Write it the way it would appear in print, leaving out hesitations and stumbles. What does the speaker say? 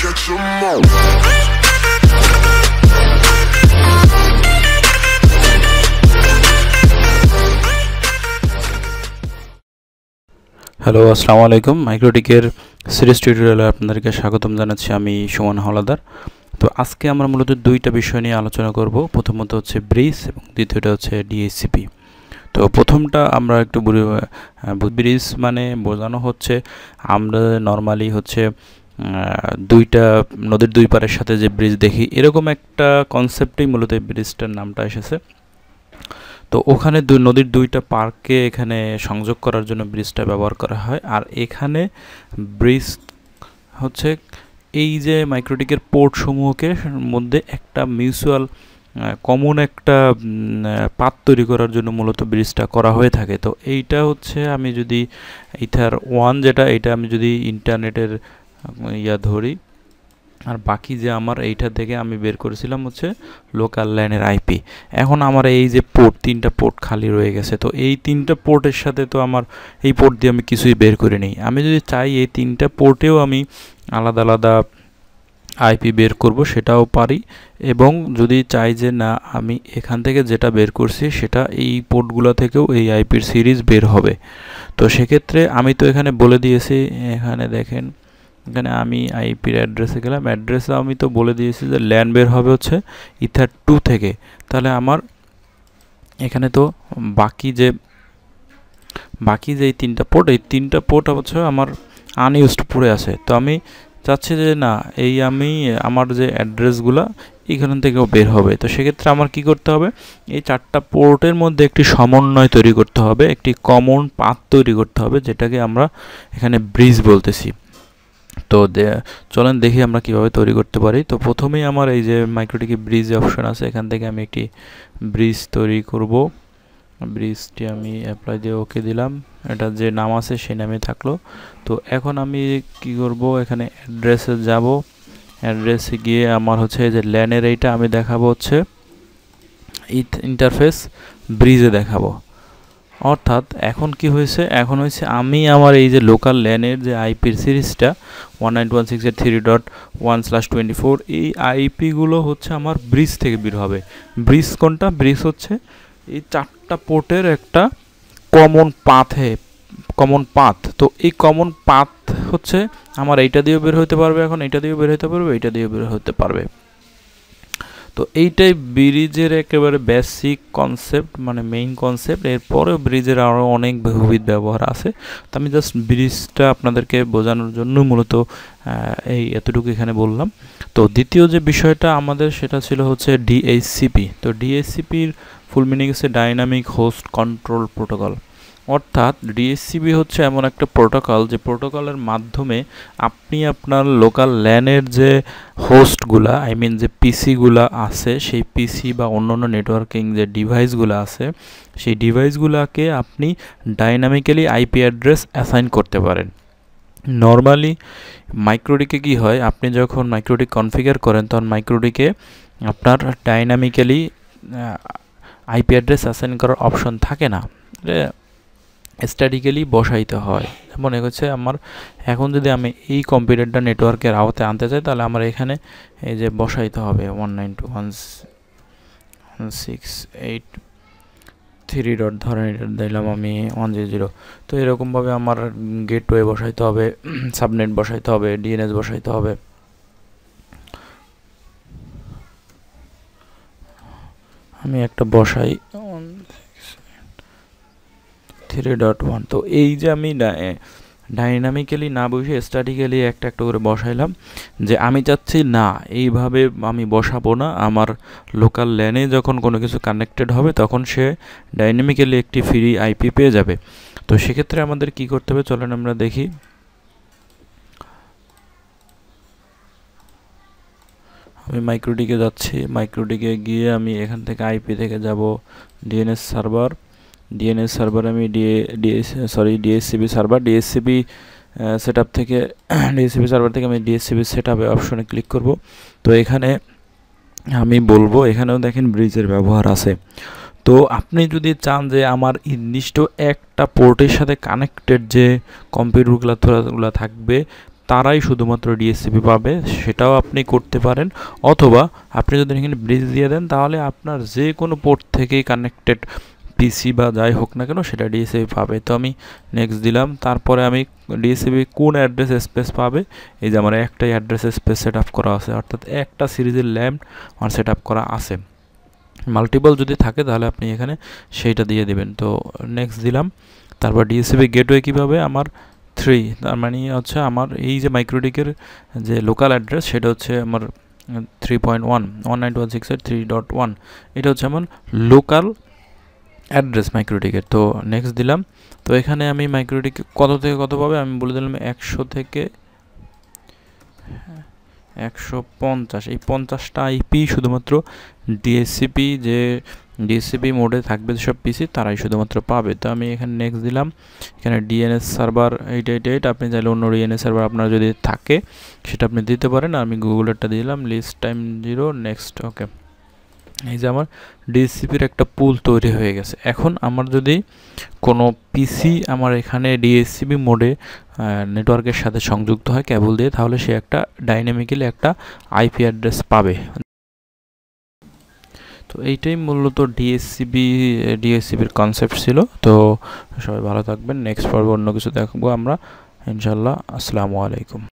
catch 'em all. Hello, আসসালামু আলাইকুম। মাইক্রোটিকের series টিউটোরিয়ালে আপনাদেরকে স্বাগতম জানাচ্ছি। আমি সুমন হাওলাদার। তো আজকে আমরা মূলত দুইটা বিষয় নিয়ে আলোচনা করব। প্রথমত হচ্ছে ব্রিজ এবং দ্বিতীয়টা হচ্ছে ডিএসসিপি। তো প্রথমটা আমরা একটু ব্রিজ মানে বোঝানো হচ্ছে আমরা নর্মালি হচ্ছে দুইটা নদীর দুই পারের সাথে যে ব্রিজ দেখি, এরকম একটা কনসেপ্টেই মূলত এই ব্রিজটার নামটা এসেছে। তো ওখানে নদীর দুইটা পার্ককে এখানে সংযোগ করার জন্য ব্রিজটা ব্যবহার করা হয়। আর এখানে ব্রিজ হচ্ছে এই যে মাইক্রোটিকের পোর্টসমূহকে মধ্যে একটা মিউচুয়াল কমন একটা পাথ তৈরি করার জন্য মূলত ব্রিজটা করা হয়ে থাকে। তো এইটা হচ্ছে আমি যদি ইথার 1 যেটা, এটা আমি যদি ইন্টারনেটের ধরি, আর বাকি যে আমার এইটা থেকে আমি বের করেছিলাম হচ্ছে লোকাল ল্যানের আইপি। এখন আমার এই যে তিনটা পোর্ট খালি রয়ে গেছে, তো এই তিনটা পোর্টের সাথে তো আমার এই পোর্ট দিয়ে আমি কিছুই বের করে নিই। আমি যদি চাই এই তিনটা পোর্টেও আমি আলাদা আলাদা আইপি বের করব, সেটাও পারি। এবং যদি চাই যে না, আমি এখান থেকে যেটা বের করছি সেটা এই পোর্টগুলো থেকেও এই আইপির সিরিজ বের হবে, তো সেক্ষেত্রে আমি তো এখানে বলে দিয়েছি। এখানে দেখেন, এখানে আমি আইপির অ্যাড্রেসে গেলাম, অ্যাড্রেসে আমি তো বলে দিয়েছি যে ল্যান বের হবে হচ্ছে ইথার 2 থেকে। তাহলে আমার এখানে তো বাকি যে এই তিনটা পোর্ট, এই তিনটা পোর্ট হচ্ছে আমার আনইউজড পড়ে আছে। তো আমি চাচ্ছি যে না, আমি আমার যে অ্যাড্রেসগুলো এখান থেকেও বের হবে। তো সেক্ষেত্রে আমার কি করতে হবে, এই চারটা পোর্টের মধ্যে একটি সমন্বয় তৈরি করতে হবে, একটি কমন পাথ তৈরি করতে হবে, যেটাকে আমরা এখানে ব্রিজ বলতেছি। তো চলেন দেখি আমরা কিভাবে তৈরি করতে পারি। তো প্রথমেই আমার এই যে মাইক্রোটিকে ব্রিজ অপশন আছে, এখান থেকে আমি একটি ব্রিজ তৈরি করব। ব্রিজটি আমি অ্যাপ্লাই দিয়ে ওকে দিলাম, এটা যে নাম আছে সেই নামে থাকলো। তো এখন আমি কি করব, এখানে অ্যাড্রেসে যাব, অ্যাড্রেসে গিয়ে আমার হচ্ছে যে ল্যানের এইটা আমি দেখাবো হচ্ছে ইন্টারফেস ব্রিজে দেখাবো। অর্থাৎ এখন কি হয়েছে, এখন হয়েছে আমি আমার এই যে লোকাল ল্যানের যে আইপির সিরিজটা 192.168.3.1/24, এই আইপিগুলো হচ্ছে আমার ব্রিজ থেকে বের হবে। ব্রিজ কোনটা? ব্রিজ হচ্ছে এই চারটা পোর্টের একটা কমন পাথ। তো এই কমন পাথ হচ্ছে আমার এইটা দিয়েও বের হতে পারবে, এখন এইটা দিয়েও বের হতে পারবে, এইটা দিয়েও বের হতে পারবে। তো এইটাই ব্রিজের একেবারে বেসিক কনসেপ্ট, মানে মেইন কনসেপ্ট। এরপরেও ব্রিজের আরও অনেক বহুবিধ ব্যবহার আছে। তো আমি জাস্ট ব্রিজটা আপনাদেরকে বোঝানোর জন্য মূলত এতটুকু এখানে বললাম। তো দ্বিতীয় যে বিষয়টা আমাদের, সেটা ছিল হচ্ছে ডিএইচসিপি। তো ডিএইচসিপির ফুল মিনিং হচ্ছে ডাইনামিক হোস্ট কন্ট্রোল প্রোটোকল। অর্থাৎ ডিএইচসিপি হচ্ছে এমন একটা প্রোটোকল, যে প্রোটোকলের মাধ্যমে আপনি আপনার লোকাল ল্যানের যে হোস্টগুলা, যে পিসিগুলা আছে, সেই পিসি বা অন্যান্য নেটওয়ার্কিং যে ডিভাইসগুলো আছে, সেই ডিভাইসগুলোকে আপনি ডাইনামিক্যালি আইপি অ্যাড্রেস অ্যাসাইন করতে পারেন। নর্মালি মাইক্রোটিকে কি হয়, আপনি যখন মাইক্রোটিক কনফিগার করেন, তখন মাইক্রোটিকে আপনার ডাইনামিক্যালি আইপি অ্যাড্রেস অ্যাসাইন করার অপশন থাকে না, স্ট্যাটিক্যালি বসাইতে হয়। যেমন হচ্ছে আমার এখন যদি আমি এই কম্পিউটারটা নেটওয়ার্কের আওতায় আনতে চাই, তাহলে আমার এখানে এই যে বসাইতে হবে 192.168.3. ধরেন এটা দিলাম আমি 100। তো এরকমভাবে আমার গেটওয়ে বসাইতে হবে, সাবনেট বসাইতে হবে, ডিএনএস বসাইতে হবে। আমি একটা বসাই 3.1। তো এই যে আমি ডাইনামিক্যালি না বসে স্ট্যাটিক্যালি একটা করে বসাইলাম, যে আমি চাচ্ছি না এইভাবে আমি বসাবো না, আমার লোকাল ল্যানে যখন কোনো কিছু কানেক্টেড হবে তখন সে ডাইনামিক্যালি একটি ফ্রি আইপি পেয়ে যাবে। তো সেক্ষেত্রে আমাদের কি করতে হবে, চলেন আমরা দেখি। আমি মাইক্রোটিকে যাচ্ছি, মাইক্রোটিকে গিয়ে আমি এখান থেকে আইপি থেকে যাব ডিএনএস সার্ভার। আমি ডিএসসিপি সার্ভার, ডিএসসিপি সেটআপ থেকে ডিএসসিপি সার্ভার থেকে আমি ডিএসসিপি সেটআপে অপশনে ক্লিক করব। তো এখানে আমি বলবো, এখানেও দেখেন ব্রিজের ব্যবহার আছে। তো আপনি যদি চান যে আমার নির্দিষ্ট একটা পোর্টের সাথে কানেক্টেড যে কম্পিউটারগুলো থাকবে, তারাই শুধুমাত্র ডিএসসিপি পাবে, সেটাও আপনি করতে পারেন। অথবা আপনি যদি এখানে ব্রিজ দিয়ে দেন তাহলে আপনার যে কোনো পোর্ট থেকেই কানেক্টেড পিসি বা যাই হোক না কেন সেটা ডিএসসিপি পাবে। তো আমি নেক্সট দিলাম। তারপরে আমি ডিএসসিপি কোন অ্যাড্রেস স্পেস পাবে, এই যে আমার একটাই অ্যাড্রেস স্পেস সেট আপ করা আছে, অর্থাৎ একটা সিরিজের ল্যাম্প আমার সেট আপ করা আছে। মাল্টিপল যদি থাকে তাহলে আপনি এখানে সেইটা দিয়ে দেবেন। তো নেক্সট দিলাম। তারপর ডিএসসিপি গেটওয়ে কীভাবে, আমার 3, তার মানে হচ্ছে আমার এই যে মাইক্রোটিকের যে লোকাল অ্যাড্রেস সেটা হচ্ছে আমার 3.1 192.168.3.1, এটা হচ্ছে আমার লোকাল অ্যাড্রেস মাইক্রোটিকের। তো নেক্সট দিলাম। তো এখানে আমি মাইক্রোটিক কত থেকে কত পাবে আমি বলে দিলাম 100 থেকে 150, এই 50টা আইপি শুধুমাত্র ডিএসসিপি যে ডিএসসিপি মোডে থাকবে যেসব পিসি তারাই শুধুমাত্র পাবে। তো আমি এখানে নেক্সট দিলাম। এখানে ডিএনএস সার্ভার 888, আপনি চাইলে অন্য ডিএনএস সার্ভার আপনার যদি থাকে সেটা আপনি দিতে পারেন। আমি গুগলেরটা দিলাম, লিস্ট টাইম 0, নেক্সট। ওকে, এই যে আমার ডিএসসিপির একটা পুল তৈরি হয়ে গেছে। এখন আমার যদি কোনো পিসি আমার এখানে ডিএসসিপি মোডে নেটওয়ার্কের সাথে সংযুক্ত হয় কেবল দিয়ে, তাহলে সে একটা ডাইনামিক্যালি একটা আইপি অ্যাড্রেস পাবে। তো এইটাই মূলত ডিএসসিপির কনসেপ্ট ছিল। তো সবাই ভালো থাকবেন, নেক্সট পর্বে অন্য কিছু দেখবো আমরা ইনশাল্লাহ। আসসালামু আলাইকুম।